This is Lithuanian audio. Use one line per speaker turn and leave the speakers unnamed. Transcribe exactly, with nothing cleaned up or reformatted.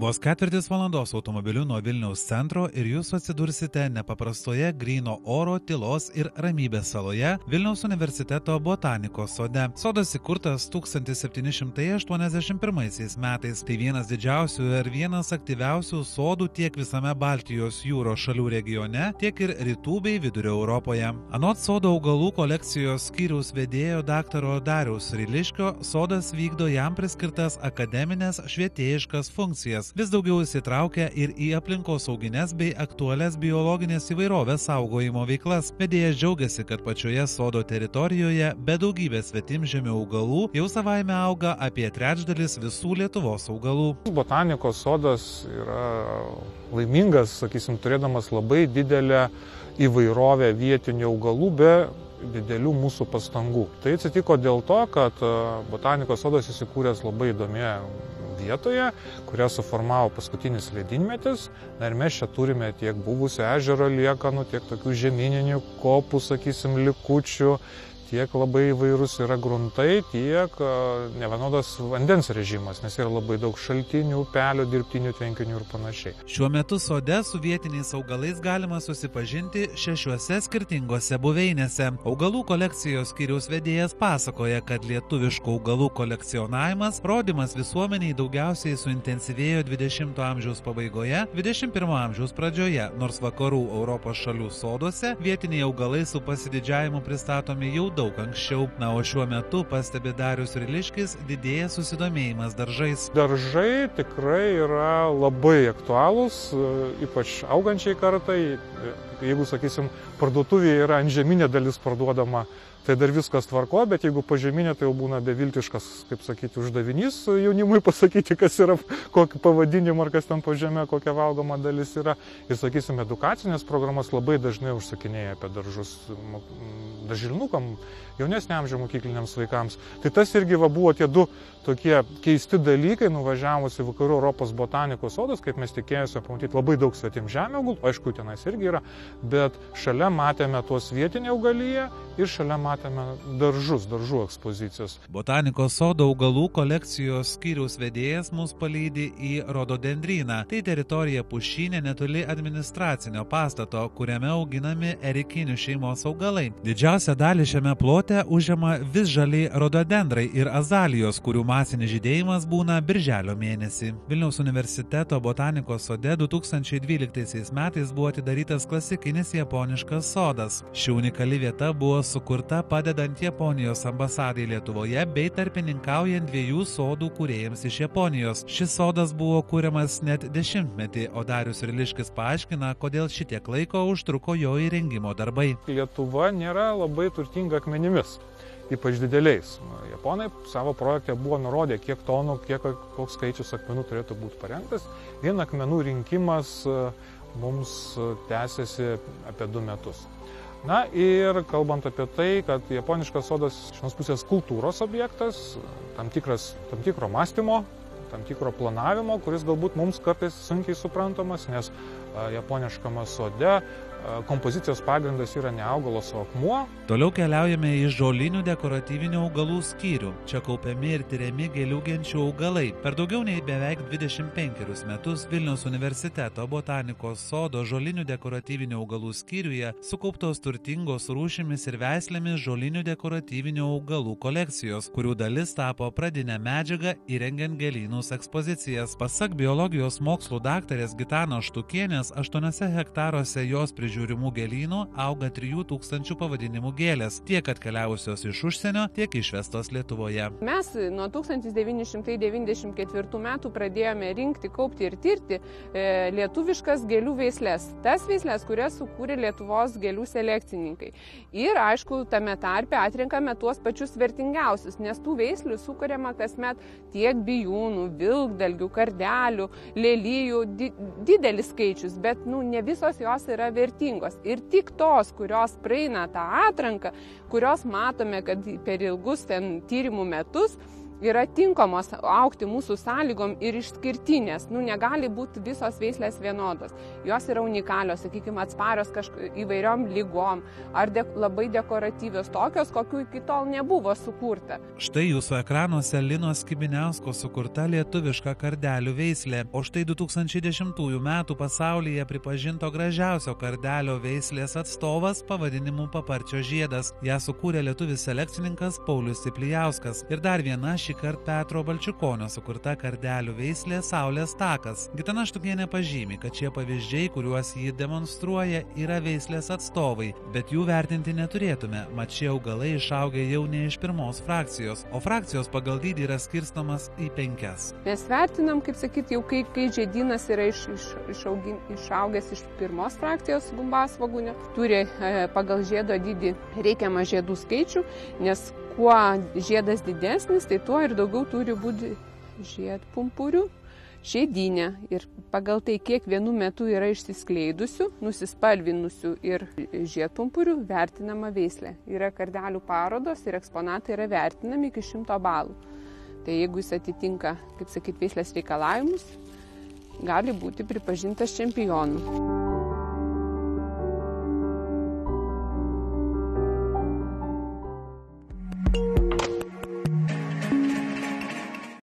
Vos ketvirtis valandos automobiliu nuo Vilniaus centro ir jūs atsidursite nepaprastoje gryno oro, tylos ir ramybės saloje Vilniaus universiteto botanikos sode. Sodas įkurtas tūkstantis septyni šimtai aštuoniasdešimt pirmaisiais metais. Tai vienas didžiausių ir vienas aktyviausių sodų tiek visame Baltijos jūros šalių regione, tiek ir rytų bei vidurio Europoje. Anot sodo augalų kolekcijos skyriaus vedėjo daktaro Dariaus Ryliškio, sodas vykdo jam priskirtas akademinės švietėjiškas funkcijas. Vis daugiau įsitraukia ir į aplinkosaugines bei aktualias biologinės įvairovės saugojimo veiklas. Vedėjas džiaugiasi, kad pačioje sodo teritorijoje be daugybės svetimžemių augalų jau savaime auga apie trečdalis visų Lietuvos augalų.
Botanikos sodas yra laimingas, sakysim, turėdamas labai didelę įvairovę vietinių augalų be didelių mūsų pastangų. Tai atsitiko dėl to, kad botanikos sodas įsikūręs labai įdomioje vietoje, kurią suformavo paskutinis ledynmetis. Ir mes čia turime tiek buvusių ežero liekanų, tiek tokių žemyninių kopų, sakysim, likučių, tiek labai įvairūs yra gruntai, tiek nevienodas vandens režimas, nes yra labai daug šaltinių, upelių, dirbtinių tvenkinių ir panašiai.
Šiuo metu sode su vietiniais augalais galima susipažinti šešiuose skirtingose buveinėse. Augalų kolekcijos skyriaus vedėjas pasakoja, kad lietuviškų augalų kolekcionavimas, rodymas visuomeniai daugiausiai suintensyvėjo dvidešimto amžiaus pabaigoje, dvidešimt pirmo amžiaus pradžioje, nors vakarų Europos šalių soduose vietiniai augalai su pasididžiavimu pristatomi jau daug anksčiau. Na, o šiuo metu, pastebi Darius Ryliškis, didėja susidomėjimas daržais.
Daržai tikrai yra labai aktualūs, ypač augančiai kartai. Jeigu, sakysim, parduotuvėje yra antžeminė dalis parduodama, tai dar viskas tvarko, bet jeigu pažeminė, tai jau būna beviltiškas, kaip sakyti, uždavinys jaunimui pasakyti, kas yra, kokį pavadinimą ar kas ten po žemė, kokia valgoma dalis yra. Ir, sakysim, edukacinės programas labai dažnai užsakinėja apie daržus darželinukam, jaunesnio amžiaus mokykliniams vaikams. Tai tas irgi va, buvo tie du tokie keisti dalykai, nuvažiavus į Vakarų Europos botanikos sodus, kaip mes tikėjome pamatyti labai daug svetimžemių augalų, aišku, tenais irgi yra, bet šalia matėme tuos vietinį augaliją ir šalia matėme daržus, daržų ekspozicijas.
Botanikos sodo augalų kolekcijos skyriaus vedėjas mus palydi į rododendryną. Tai teritorija pušynė netoli administracinio pastato, kuriame auginami erikinių šeimos augalai. Didžiausią dalį šiame plote užima visžaliai rododendrai ir azalijos, kurių masinis žydėjimas būna birželio mėnesį. Vilniaus universiteto botanikos sode du tūkstančiai dvyliktaisiais metais buvo atidarytas klasikinis japoniškas sodas. Ši unikali vieta buvo sukurta padedant Japonijos ambasadai Lietuvoje bei tarpininkaujant dviejų sodų kūrėjams iš Japonijos. Šis sodas buvo kuriamas net dešimtmetį, o Darius Ryliškis paaiškina, kodėl šitiek laiko užtruko jo įrengimo darbai.
Lietuva nėra labai turtinga akmenimis, ypač dideliais. Japonai savo projekte buvo nurodę, kiek tonų, kiek, koks skaičius akmenų turėtų būti parengtas. Vien akmenų rinkimas mums tęsiasi apie du metus. Na ir kalbant apie tai, kad japoniškas sodas iš vienos pusės kultūros objektas, tam, tikras, tam tikro mąstymo, tam tikro planavimo, kuris galbūt mums kartais sunkiai suprantamas, nes japoniškame sode kompozicijos pagrindas yra ne augalas, o akmuo.
Toliau keliaujame į žolinių dekoratyvinių augalų skyrių. Čia kaupiami ir tyriami gėlių genčių augalai. Per daugiau nei beveik dvidešimt penkerius metus Vilniaus universiteto botanikos sodo žolinių dekoratyvinių augalų skyriuje sukauptos turtingos rūšimis ir veislėmis žolinių dekoratyvinių augalų kolekcijos, kurių dalis tapo pradinę medžiagą įrengiant gėlynus ekspozicijas. Pasak biologijos mokslų daktarės Gitanos Štukienės, aštuoniuose hektaruose jos prižiūrimų gėlynų auga trijų tūkstančių pavadinimų gėlės, tiek atkeliavusios iš užsienio, tiek išvestos Lietuvoje.
Mes nuo tūkstantis devyni šimtai devyniasdešimt ketvirtų metų pradėjome rinkti, kaupti ir tirti e, lietuviškas gėlių veislės. Tas veislės, kurias sukūrė Lietuvos gėlių selekcininkai. Ir, aišku, tame tarpe atrenkame tuos pačius vertingiausius, nes tų veislių sukuriama kasmet tiek bijūnų, vilkdalgių, kardelių, lelijų, di didelis skaičius, bet nu, ne visos jos yra vertingos. Ir tik tos, kurios praeina tą atranką, kurios matome, kad per ilgus ten tyrimų metus yra tinkamos augti mūsų sąlygom ir išskirtinės. Nu, negali būti visos veislės vienodos. Jos yra unikalios, sakykime, atsparios kažk... įvairiom lygom ar de... labai dekoratyvios, tokios, kokių iki tol nebuvo sukurta.
Štai jūsų ekranuose Linos Kibiniausko sukurta lietuviška kardelių veislė, o štai du tūkstančiai dešimtųjų metų pasaulyje pripažinto gražiausio kardelio veislės atstovas pavadinimu Paparčio žiedas. Ja sukūrė lietuvis selekcininkas Paulius Ciplijauskas. Ir dar viena šį kartą Petro Balčiukonio sukurta kardelių veislė Saulės takas. Gitana Štukienė pažymi, kad šie pavyzdžiai, kuriuos jį demonstruoja, yra veislės atstovai, bet jų vertinti neturėtume, mat šie augalai išaugę jau ne iš pirmos frakcijos, o frakcijos pagal dydį yra skirstomas į penkias.
Mes vertinam, kaip sakyti, jau kai, kai žiedynas yra iš, iš, išaugin, išaugęs iš pirmos frakcijos gumbasvogūnio, turi e, pagal žiedo dydį reikiamą žiedų skaičių, nes kuo žiedas didesnis, tai tuo ir daugiau turi būti žiedpumpurių žiedynė. Ir pagal tai, kiek vienu metu yra išsiskleidusių, nusispalvinusių ir žiedpumpurių, vertinama veislė. Yra kardelių parodos ir eksponatai yra vertinami iki šimto balų. Tai jeigu jis atitinka, kaip sakyti, veislės reikalavimus, gali būti pripažintas čempionu.